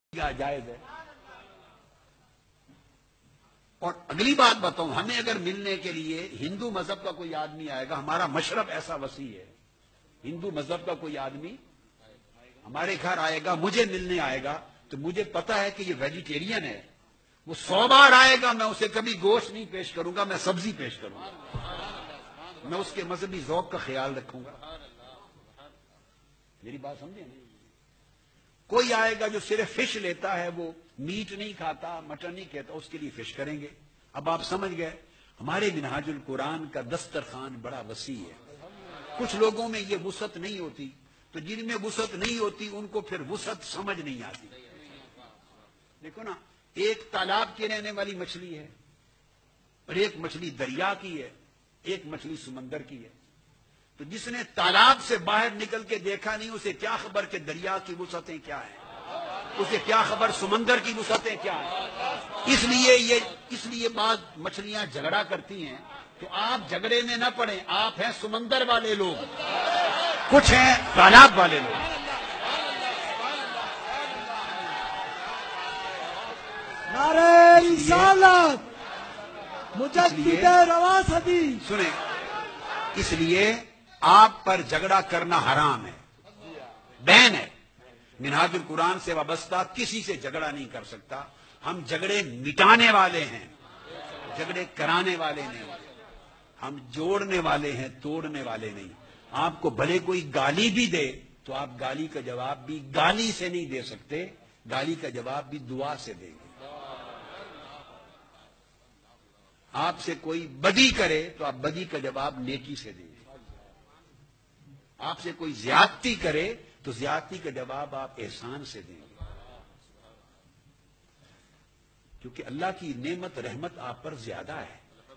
جائز ہے۔ اور اگلی بات بتاؤں، ہمیں اگر ملنے کے لیے ہندو مذہب کا کوئی آدمی آئے گا، ہمارا مشرب ایسا وسیع ہے، ہندو مذہب کا کوئی آدمی ہمارے گھر آئے گا، مجھے ملنے آئے گا، تو مجھے پتا ہے کہ یہ ویجیٹیرین ہے، وہ 100 بار آئے گا، میں اسے کبھی گوشت نہیں پیش کروں گا، میں سبزی پیش کروں گا، میں اس کے مذہبی ذوق کا خیال رکھوں گا۔ میری بات سمجھے نا؟ کوئی آئے گا جو صرف فش لیتا ہے، وہ میٹ نہیں کھاتا، مٹن نہیں کھاتا، اس کے لیے فش کریں گے۔ اب آپ سمجھ گئے ہمارے منہاج القرآن کا دسترخوان بڑا وسیع ہے۔ کچھ لوگوں میں یہ وسعت نہیں ہوتی، تو جن میں وسعت نہیں ہوتی ان کو پھر وسعت سمجھ نہیں آتی۔ دیکھو نا، ایک تالاب کی رہنے والی مچھلی ہے، اور ایک مچھلی دریا کی ہے، ایک مچھلی سمندر کی ہے۔ تو جس نے تالاب سے باہر نکل کے دیکھا نہیں، اسے کیا خبر کہ دریا کی وسعتیں کیا ہیں، اسے کیا خبر سمندر کی وسعتیں کیا ہیں۔ اس لیے بعض مچھلیاں جھگڑا کرتی ہیں، تو آپ جھگڑے میں نہ پڑیں، آپ ہیں سمندر والے لوگ، کچھ ہیں تالاب والے لوگ۔ نعرہ رسالت مجدد رواس حدیث۔ سنیں، اس لیے آپ پر جھگڑا کرنا حرام ہے، بین ہے۔ منہاج القرآن سے وابستہ کسی سے جھگڑا نہیں کر سکتا۔ ہم جھگڑے مٹانے والے ہیں، جھگڑے کرانے والے نہیں، ہم جوڑنے والے ہیں، توڑنے والے نہیں۔ آپ کو بھلے کوئی گالی بھی دے تو آپ گالی کا جواب بھی گالی سے نہیں دے سکتے، گالی کا جواب بھی دعا سے دیں گے۔ آپ سے کوئی بدی کرے تو آپ بدی کا جواب نیکی سے دیں گے۔ آپ سے کوئی زیادتی کرے تو زیادتی کا جواب آپ احسان سے دیں گے، کیونکہ اللہ کی نعمت رحمت آپ پر زیادہ ہے۔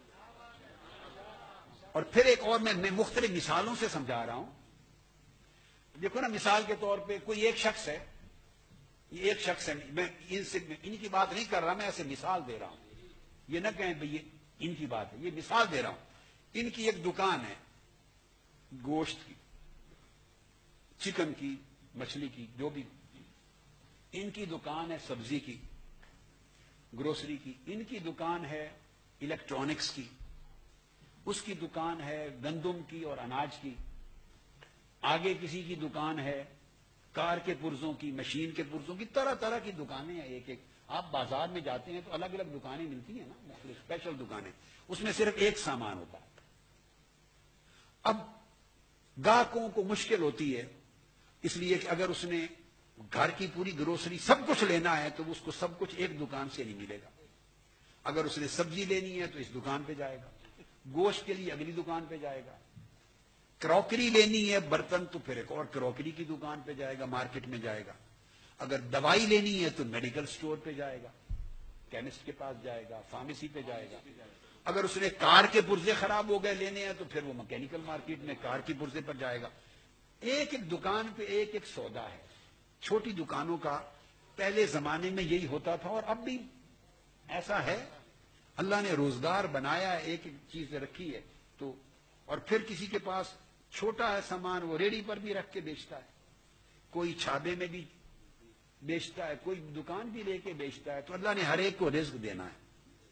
اور پھر ایک اور میں مختلف مثالوں سے سمجھا رہا ہوں۔ دیکھو نا، مثال کے طور پہ کوئی ایک شخص ہے، یہ ایک شخص ہے، میں ان کی بات نہیں کر رہا، میں ایسے مثال دے رہا ہوں، یہ نہ کہیں بھئی یہ ان کی بات ہے، یہ مثال دے رہا ہوں۔ ان کی ایک دکان ہے، گوشت کی، چکن کی، مچھلی کی، جو بھی۔ ان کی دکان ہے سبزی کی، گروسری کی، ان کی دکان ہے الیکٹرانکس کی، اس کی دکان ہے گندم کی اور اناج کی، آگے کسی کی دکان ہے کار کے پرزوں کی، مشین کے پرزوں کی، طرح طرح کی دکانیں ہیں۔ ایک آپ بازار میں جاتے ہیں تو الگ الگ دکانیں ملتی ہیں نا، مختلف اسپیشل دکانیں، اس میں صرف ایک سامان ہوتا ہے۔ اب گاہکوں کو مشکل ہوتی ہے، اس لیے کہ اگر اس نے گھر کی پوری گروسری سب کچھ لینا ہے تو اس کو سب کچھ ایک دکان سے نہیں ملے گا۔ اگر اس نے سبزی لینی ہے تو اس دکان پہ جائے گا، گوشت کے لیے اگلی دکان پہ جائے گا، کروکری لینی ہے برتن تو پھر ایک اور کروکری کی دکان پہ جائے گا، مارکیٹ میں جائے گا، اگر دوائی لینی ہے تو میڈیکل سٹور پہ جائے گا، کیمسٹ کے پاس جائے گا، فارمیسی پہ جائے گا، اگر اس نے کار کے پرزے خراب ہو گئے لینے ہیں تو پھر وہ مکینیکل مارکیٹ میں کار کی پرزے پر جائے گا۔ ایک ایک دکان پہ ایک ایک سودا ہے۔ چھوٹی دکانوں کا پہلے زمانے میں یہی ہوتا تھا، اور اب بھی ایسا ہے۔ اللہ نے روزگار بنایا ہے، ایک ایک چیز رکھی ہے، تو اور پھر کسی کے پاس چھوٹا ہے سامان، وہ ریڑھی پر بھی رکھ کے بیچتا ہے، کوئی چھابے میں بھی بیچتا ہے، کوئی دکان بھی لے کے بیچتا ہے۔ تو اللہ نے ہر ایک کو رزق دینا ہے۔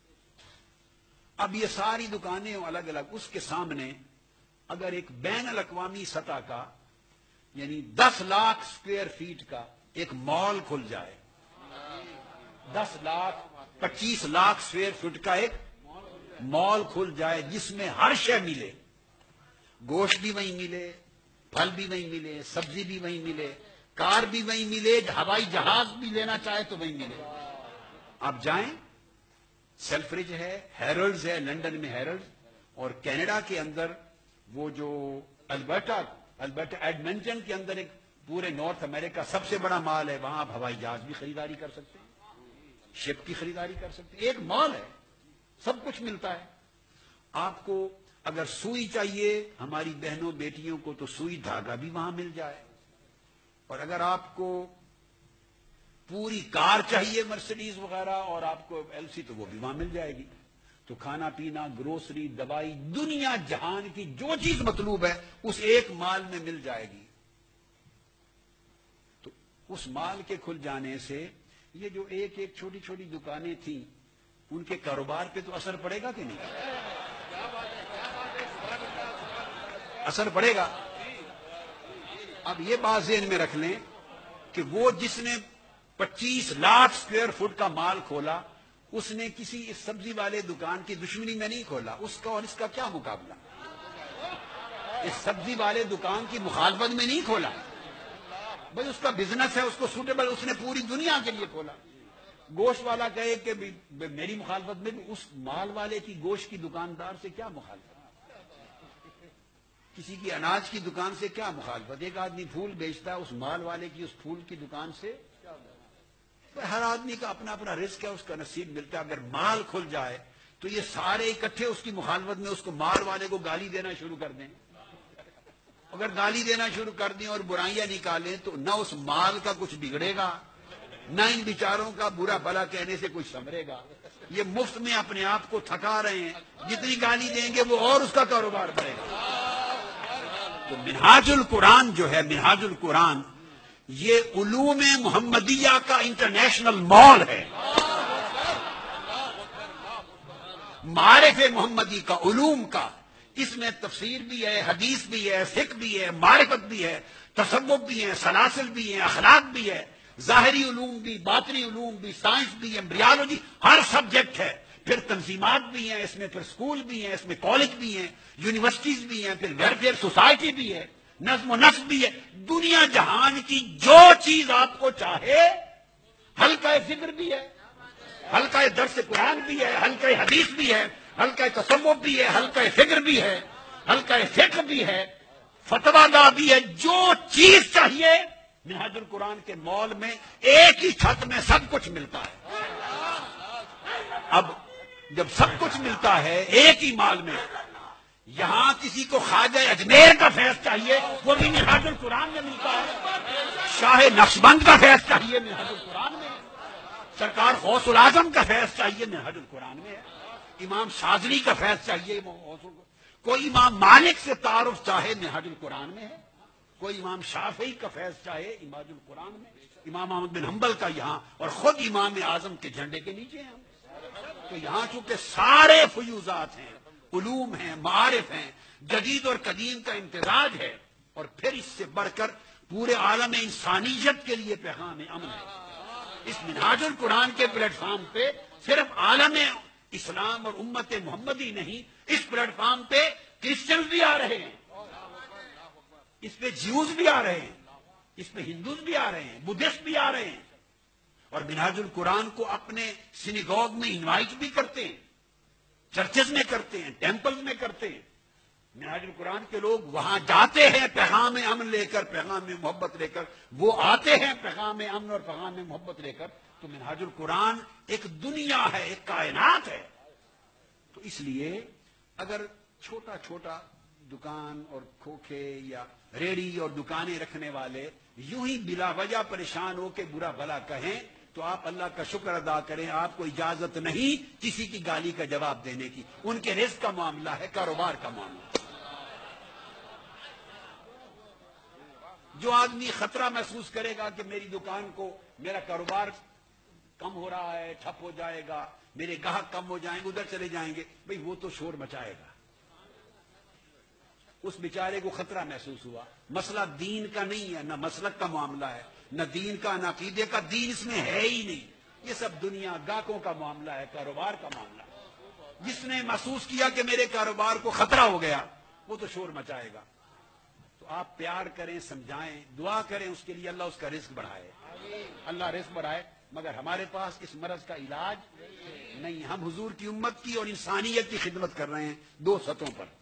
اب یہ ساری دکانیں الگ الگ، اس کے سامنے اگر ایک بین الاقوامی سطح کا، یعنی 10 لاکھ سکوائر فیٹ کا ایک مال کھل جائے، 10 لاکھ 25 لاکھ سکوائر فٹ کا ایک مال کھل جائے، جس میں ہر شے ملے، گوشت بھی وہیں ملے، پھل بھی وہیں ملے، سبزی بھی وہیں ملے، کار بھی وہیں ملے، ہوائی جہاز بھی لینا چاہے تو وہیں ملے۔ آپ جائیں، سیلفرج ہے، ہیرلڈز ہے، لندن میں ہیرلڈز، اور کینیڈا کے اندر وہ جو البرٹا ایڈمنٹن کے اندر ایک پورے نارتھ امریکہ سب سے بڑا مال ہے، وہاں آپ ہوائی جہاز بھی خریداری کر سکتے ہیں، شپ کی خریداری کر سکتے ہیں، ایک مال ہے، سب کچھ ملتا ہے۔ آپ کو اگر سوئی چاہیے ہماری بہنوں بیٹیوں کو تو سوئی دھاگا بھی وہاں مل جائے، اور اگر آپ کو پوری کار چاہیے مرسڈیز وغیرہ اور آپ کو LC تو وہ بھی وہاں مل جائے گی۔ تو کھانا پینا، گروسری، دوائی، دنیا جہان کی جو چیز مطلوب ہے اس ایک مال میں مل جائے گی۔ تو اس مال کے کھل جانے سے یہ جو ایک ایک چھوٹی چھوٹی دکانیں تھیں ان کے کاروبار پہ تو اثر پڑے گا کہ نہیں؟ اثر پڑے گا. اب یہ بات ذہن میں رکھ لیں کہ وہ جس نے 25 لاکھ اسکوائر فٹ کا مال کھولا اس نے کسی اس سبزی والے دکان کی دشمنی میں نہیں کھولا. اس کا اور اس کا کیا مقابلہ؟ اس سبزی والے دکان کی مخالفت میں نہیں کھولا. بھائی اس کا بزنس ہے, اس کو سوٹیبل, اس نے پوری دنیا کے لیے کھولا. گوشت والا کہے کہ میری مخالفت میں بھی اس مال والے کی گوشت کی دکاندار سے کیا مخالفت؟ کسی کی اناج کی دکان سے کیا مخالفت؟ ایک آدمی پھول بیچتا ہے, اس مال والے کی اس پھول کی دکان سے ہر آدمی کا اپنا اپنا رزق ہے, اس کا نصیب ملتا ہے. اگر مال کھل جائے تو یہ سارے اکٹھے اس کی مخالفت میں اس کو مال والے کو گالی دینا شروع کر دیں. اگر گالی دینا شروع کر دیں اور برائیاں نکالیں تو نہ اس مال کا کچھ بگڑے گا, نہ ان بیچاروں کا برا بھلا کہنے سے کچھ سنورے گا. یہ مفت میں اپنے آپ کو تھکا رہے ہیں, جتنی گالی دیں گے وہ اور اس کا کاروبار بڑھے گا. تو منہاج القرآن جو ہے, منہاج القرآن یہ علوم محمدیہ کا انٹرنیشنل مال ہے. معارف محمدی کا, علوم کا. اس میں تفسیر بھی ہے, حدیث بھی ہے, فقہ بھی ہے, معرفت بھی ہے, تصوف بھی ہے, سلاسل بھی ہے, اخلاق بھی ہے, ظاہری علوم بھی, باطنی علوم بھی, سائنس بھی, ایمبریالوجی, ہر سبجیکٹ ہے. پھر تنظیمات بھی ہیں اس میں, پھر اسکول بھی ہیں اس میں, کالج بھی ہیں, یونیورسٹیز بھی ہیں, پھر ویلفیئر سوسائٹی بھی ہے, نظم و نسق بھی ہے. دنیا جہان کی جو چیز آپ کو چاہے, حلقہ فکر بھی ہے, حلقہ درس قرآن بھی ہے, حلقہ حدیث بھی ہے, حلقہ تصوف بھی ہے, حلقہ فکر بھی ہے, حلقہ فقہ بھی ہے, فتویٰ گاہ بھی ہے. جو چیز چاہیے منہاج القرآن کے مال میں ایک ہی چھت میں سب کچھ ملتا ہے. اب جب سب کچھ ملتا ہے ایک ہی مال میں, یہاں کسی کو خواجہ اجمیر کا فیض چاہیے وہ بھی منہاج القرآن میں ملتا ہے. شاہ نقشبند کا فیض چاہیے منہاج القرآن میں ہے. سرکار غوث العظم کا فیض چاہیے منہاج القرآن میں ہے. امام شاذلی کا فیض چاہیے, کوئی امام مالک سے تعارف چاہے منہاج القرآن میں ہے, کوئی امام شافعی کا فیض چاہے منہاج القرآن میں, امام احمد بن حنبل کا یہاں, اور خود امام اعظم کے جھنڈے کے نیچے ہیں. تو یہاں چونکہ سارے فیوزات ہیں, علوم ہیں, معارف ہیں, جدید اور قدیم کا امتزاج ہے, اور پھر اس سے بڑھ کر پورے عالم انسانیت کے لیے پیغام امن ہے. اس منہاج القرآن کے پلیٹ فارم پہ صرف عالم اسلام اور امت محمدی نہیں, اس پلیٹ فارم پہ کرسچنز بھی آ رہے ہیں, اس پہ جیوز بھی آ رہے ہیں, اس پہ ہندوز بھی آ رہے ہیں, بدھسٹ بھی آ رہے ہیں, اور منہاج القرآن کو اپنے سینیگوگ میں انوائٹ بھی کرتے ہیں, چرچز میں کرتے ہیں, ٹیمپلز میں کرتے ہیں. منہاج القرآن کے لوگ وہاں جاتے ہیں پیغام امن لے کر, پیغام محبت لے کر, وہ آتے ہیں پیغام امن اور پیغام محبت لے کر. تو منہاج القرآن ایک دنیا ہے, ایک کائنات ہے. تو اس لیے اگر چھوٹا چھوٹا دکان اور کھوکھے یا ریڑھی اور دکانیں رکھنے والے یوں ہی بلا وجہ پریشان ہو کے برا بھلا کہیں تو آپ اللہ کا شکر ادا کریں, آپ کو اجازت نہیں کسی کی گالی کا جواب دینے کی. ان کے رزق کا معاملہ ہے, کاروبار کا معاملہ. جو آدمی خطرہ محسوس کرے گا کہ میری دکان کو, میرا کاروبار کم ہو رہا ہے, ٹھپ ہو جائے گا, میرے گاہک کم ہو جائیں گے, ادھر چلے جائیں گے, بھئی وہ تو شور مچائے گا. اس بیچارے کو خطرہ محسوس ہوا. مسئلہ دین کا نہیں ہے, نہ مسلک کا معاملہ ہے, نہ دین کا, نہ عقیدے کا. دین اس میں ہے ہی نہیں. یہ سب دنیا گاہکوں کا معاملہ ہے, کاروبار کا معاملہ ہے. جس نے محسوس کیا کہ میرے کاروبار کو خطرہ ہو گیا وہ تو شور مچائے گا. تو آپ پیار کریں, سمجھائیں, دعا کریں اس کے لیے, اللہ اس کا رزق بڑھائے, اللہ رزق بڑھائے. مگر ہمارے پاس اس مرض کا علاج نہیں. ہم حضور کی امت کی اور انسانیت کی خدمت کر رہے ہیں دو سطحوں پر.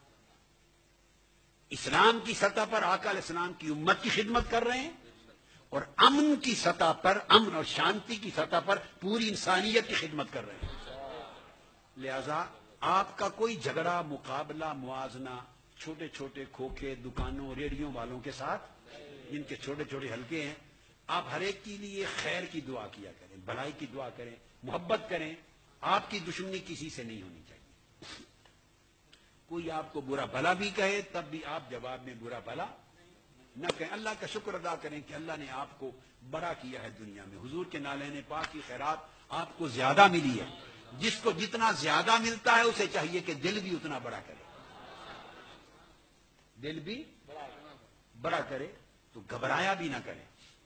اسلام کی سطح پر آقا علیہ السلام کی امت کی خدمت کر رہے ہیں, اور امن کی سطح پر, امن اور شانتی کی سطح پر پوری انسانیت کی خدمت کر رہے ہیں. لہذا آپ کا کوئی جھگڑا, مقابلہ, موازنہ چھوٹے چھوٹے کھوکھے دکانوں, ریڑھیوں والوں کے ساتھ, جن کے چھوٹے چھوٹے حلقے ہیں, آپ ہر ایک کے لیے خیر کی دعا کیا کریں, بھلائی کی دعا کریں, محبت کریں. آپ کی دشمنی کسی سے نہیں ہونی چاہیے. کوئی آپ کو برا بھلا بھی کہے تب بھی آپ جواب میں برا بھلا نہ کہیں. اللہ کا شکر ادا کریں کہ اللہ نے آپ کو بڑا کیا ہے دنیا میں. حضور کے نالین پاک کی خیرات آپ کو زیادہ ملی ہے. جس کو جتنا زیادہ ملتا ہے اسے چاہیے کہ دل بھی اتنا بڑا کرے. دل بھی بڑا کرے تو گھبرایا بھی نہ کرے.